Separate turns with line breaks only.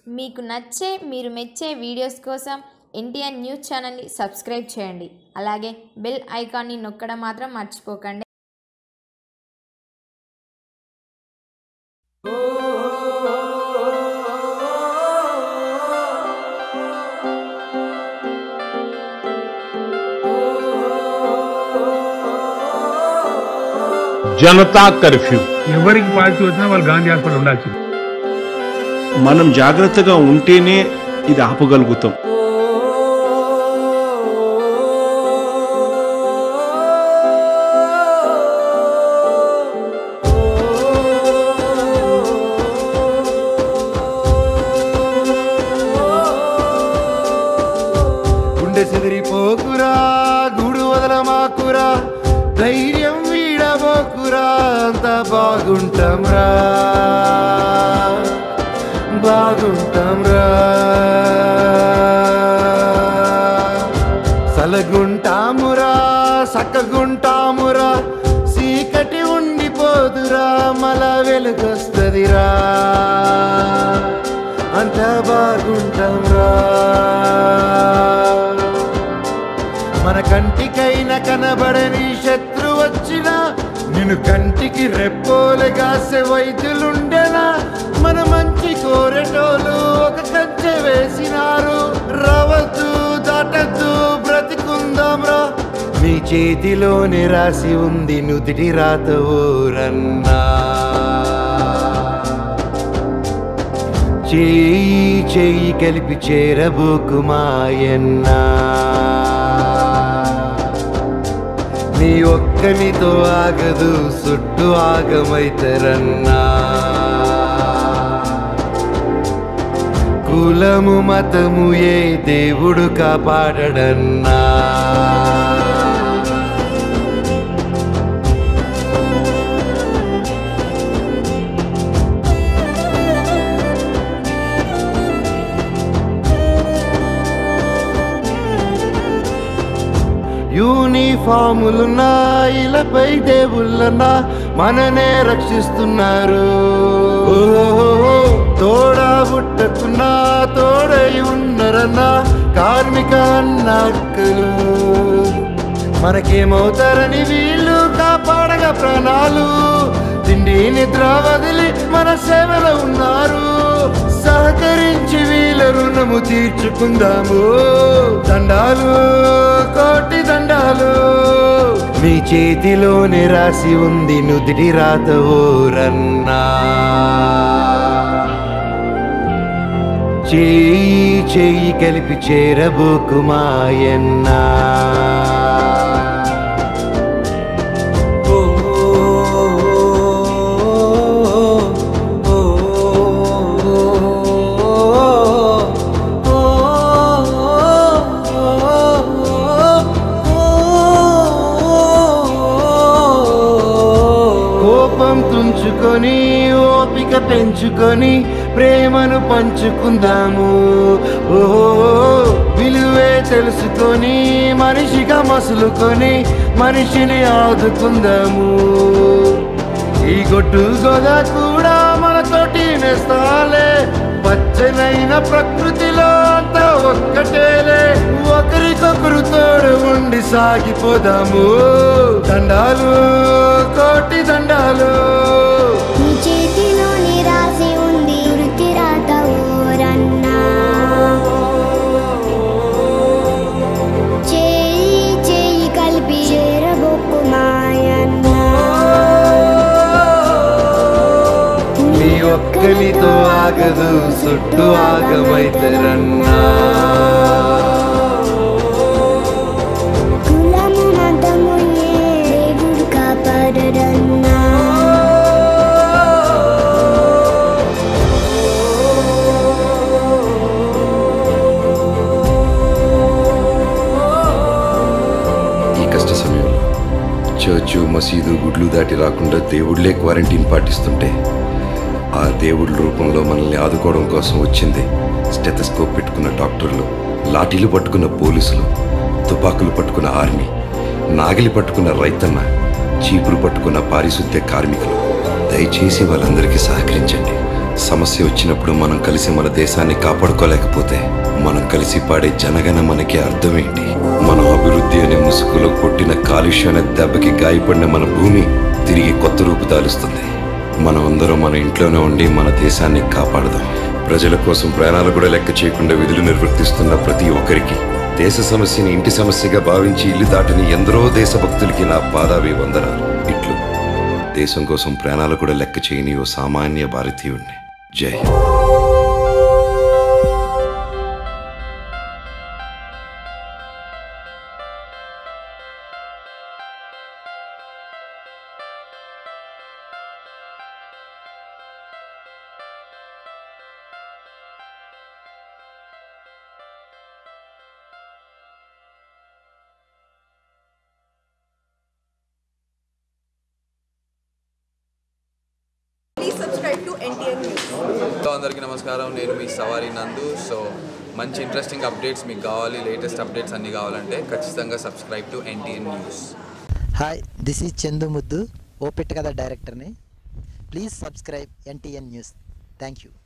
మీకు నచ్చే మీరు మెచ్చే వీడియోస్ కోసం ఎన్టీఆర్ న్యూస్ ఛానల్ని సబ్స్క్రైబ్ చేయండి. అలాగే బెల్ ఐకాన్ని నొక్కడం మాత్రం మర్చిపోకండి.
జనతా కర్ఫ్యూ
ఎవరికి పాజిటివ్ వచ్చినా వాళ్ళు గాంధీ హాస్పిటల్ ఉండాల్సింది.
మనం జాగ్రత్తగా ఉంటేనే ఇది ఆపగలుగుతాం.
గుండె చెదిరిపోకురా, గూడు వదలమాకురా, ధైర్యం వీడబోకురా, అంత బాగుంటాంరా బాగుంటాంరా. సలగుంటామురా సక్కగుంటామురా, చీకటి ఉండిపోదురా మల వెలుగొస్తదిరా, అంత బాగుంటాంరా. మన కంటికైనా కనబడని శత్రు వచ్చినా నిన్ను కంటికి రెప్పోలుగాసే వైద్యులుండెనా, మన మంచి కోరెటోలు ఒక కంచె వేసినారు. రవద్దు దాటద్దు బ్రతికుందాంరా, మీ చేతిలోనే రాసి ఉంది నుదిటి రాత ఊరన్నా. చేయి చేయి కలిపి చేరబోకు మాయన్నా, నీ ఒక్కనితో ఆగదు చుట్టూ ఆగమైతరన్నా. కులము మతము ఏ దేవుడు కాపాడడన్నా. యూనిఫాములున్నా ఇలపై దేవుళ్ళన్నా మననే రక్షిస్తున్నారు. తోడా బుట్టకున్నా తోడై ఉన్నరన్నా కార్మిక అన్నక్కలు, మనకేమవుతారని వీళ్ళు కాపాడగా ప్రాణాలు. తిండి నిద్ర వదిలి మన సేవలో ఉన్నారు, సహకరించి వీళ్ళ రుణము తీర్చుకుందాము. దండాలు కోటి దండాలు, మీ చేతిలోనే రాసి ఉంది నుదిటి రాత ఊరన్నా. చేయి చేయి కలిపి చేరబోకు మాయన్నా. తుంచుకొని ఓపిక పెంచుకొని ప్రేమను పంచుకుందాము. ఓహో విలువే తెలుసుకొని మనిషిగా మసులుకొని మనిషిని ఆదుకుందాము. ఈ గొడ్డు గోద కూడా మనతోటి నేస్తాలే, పచ్చనైన ప్రకృతిలో అంతా ఒక్కటేలే. ఒకరికొకరు తోడు ఉండి సాగిపోదాము. దండాలు కోటి దండాలు,
నీ చేతిలోని రాసి ఉంది వృత్తి రాత ఊరన్నా. చేయి చేయి కలిపి చేరబోకు మాయన్నా,
నీ ఒక్కనితో ఆగదు చుట్టూ ఆగమైతరన్నా.
కులము మతము ఏ దేవుడు కాపాడడన్నా.
ఈ కష్ట సమయంలో చర్చు మసీదు గుడ్లు దాటి రాకుండా దేవుళ్లే క్వారంటైన్ పాటిస్తుంటే ఆ దేవుళ్ళ రూపంలో మనల్ని ఆదుకోవడం కోసం వచ్చింది స్టెథోస్కోప్ పెట్టుకున్న డాక్టర్లు, లాఠీలు పట్టుకున్న పోలీసులు, తుపాకులు పట్టుకున్న ఆర్మీ, నాగిలి పట్టుకున్న రైతన్న, చీపురు పట్టుకున్న పారిశుద్ధ్య కార్మికులు. దయచేసి వాళ్ళందరికీ సహకరించండి, సమస్య వచ్చినప్పుడు మనం కలిసి మన దేశాన్ని కాపాడుకోలేకపోతే మనం కలిసి పాడే జనగణ మనకి అర్థమేంటి? మన అభివృద్ధి అనే ముసుగులో కొట్టిన కాలుష్యం అనే దెబ్బకి గాయపడిన మన భూమి తిరిగి కొత్త రూపు దాలుస్తుంది. మనం అందరం మన ఇంట్లోనే ఉండి మన దేశాన్ని కాపాడదాం. ప్రజల కోసం ప్రాణాలు కూడా లెక్క చేయకుండా విధులు నిర్వర్తిస్తున్న ప్రతి ఒక్కరికి, దేశ సమస్యని ఇంటి సమస్యగా భావించి ఇల్లు దాటిని ఎందరో దేశభక్తులకి నా పాదాభి వందనాలు. ఇట్లు దేశం కోసం ప్రాణాలు కూడా లెక్క చేయని ఓ సామాన్య భారతీయుడిని. జై హింద్.
అందరికీ నమస్కారం. నేను మీ సవారీ నందు. సో మంచి ఇంట్రెస్టింగ్ అప్డేట్స్ మీకు కావాలి, లేటెస్ట్ అప్డేట్స్ అన్నీ కావాలంటే ఖచ్చితంగా subscribe to NTN news.
Hi, this is Chandu Muddu, O Pitta Katha డైరెక్టర్ని. Please subscribe NTN news. Thank you.